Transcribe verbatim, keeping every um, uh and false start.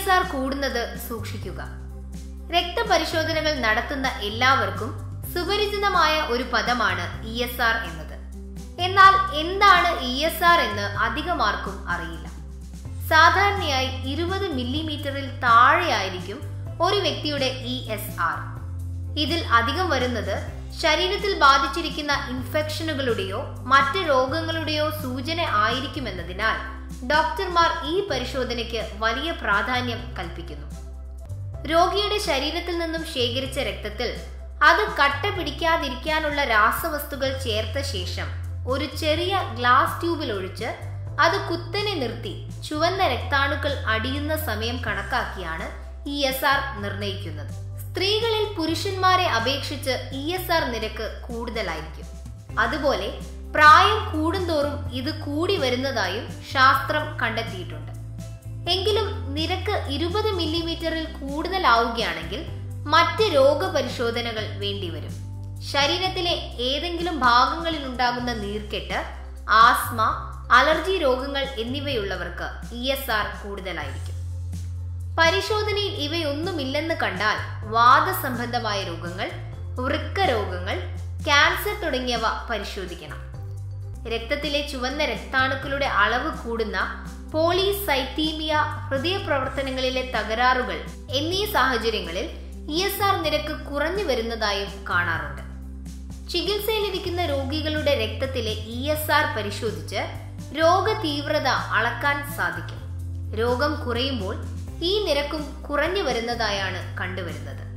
S R കൂടുന്നത് സൂക്ഷിക്കുക. രക്തപരിശോധനകൾ നടത്തുന്ന എല്ലാവർക്കും സുപരിചിതമായ ഒരു പദമാണ് ഇ എസ് ആർ എന്നത്. എന്നാൽ എന്താണ് ഇ എസ് ആർ എന്ന് അധികമാർക്കും അറിയില്ല. സാധാരണയായി ഇരുപത് മില്ലിമീറ്ററിൽ താഴെയായിരിക്കും ഒരു വ്യക്തിയുടെ ഇ എസ് ആർ. ഇതിൽ അധികം വരുന്നത് ശരീരത്തിൽ ബാധിച്ചിരിക്കുന്ന ഇൻഫെക്ഷനുകളുടെയോ മറ്റ് രോഗങ്ങളുടെയോ സൂചന ആയിരിക്കുമെന്നതിനാൽ ഡോക്ടർമാർ ഈ പരിശോധനയ്ക്ക് വലിയ പ്രാധാന്യം കൽപ്പിക്കുന്നു. രോഗിയുടെ ശരീരത്തിൽ നിന്നും ശേഖരിച്ച രക്തത്തിൽ അത് കട്ട പിടിക്കാതിരിക്കാനുള്ള രാസവസ്തുക്കൾ ചേർത്ത ശേഷം ഒരു ചെറിയ ഗ്ലാസ് ട്യൂബിൽ ഒഴിച്ച് അത് കുത്തനെ നിർത്തി ചുവന്ന രക്താണുക്കൾ അടിയുന്ന സമയം കണക്കാക്കിയാണ് ഇ എസ് ആർ നിർണ്ണയിക്കുന്നത്. സ്ത്രീകളിൽ പുരുഷന്മാരെ അപേക്ഷിച്ച് ഇ എസ് ആർ നിരക്ക് കൂടുതലായിരിക്കും. അതുപോലെ പ്രായം കൂടുന്തോറും ഇത് കൂടി വരുന്നതായും ശാസ്ത്രം കണ്ടെത്തിയിട്ടുണ്ട്. എങ്കിലും നിരക്ക് ഇരുപത് മില്ലിമീറ്ററിൽ കൂടുതലാവുകയാണെങ്കിൽ മറ്റ് രോഗപരിശോധനകൾ വേണ്ടിവരും. ശരീരത്തിലെ ഏതെങ്കിലും ഭാഗങ്ങളിൽ ഉണ്ടാകുന്ന നീർക്കെട്ട്, ആസ്മ, അലർജി രോഗങ്ങൾ എന്നിവയുള്ളവർക്ക് ഇ എസ് ആർ കൂടുതലായിരിക്കും. പരിശോധനയിൽ ഇവയൊന്നുമില്ലെന്ന് കണ്ടാൽ വാതസംബന്ധമായ രോഗങ്ങൾ, വൃക്ക രോഗങ്ങൾ, ക്യാൻസർ തുടങ്ങിയവ പരിശോധിക്കണം. രക്തത്തിലെ ചുവന്ന രക്താണുക്കളുടെ അളവ് കൂടുന്ന പോളിസൈത്തീമിയ, ഹൃദയ പ്രവർത്തനങ്ങളിലെ തകരാറുകൾ എന്നീ സാഹചര്യങ്ങളിൽ ഇ എസ് ആർ നിരക്ക് കുറഞ്ഞു വരുന്നതായും കാണാറുണ്ട്. ചികിത്സയിലിരിക്കുന്ന രോഗികളുടെ രക്തത്തിലെ ഇ എസ് ആർ പരിശോധിച്ച് രോഗതീവ്രത അളക്കാൻ സാധിക്കും. രോഗം കുറയുമ്പോൾ ഈ നിരക്കും കുറഞ്ഞു വരുന്നതായാണ് കണ്ടുവരുന്നത്.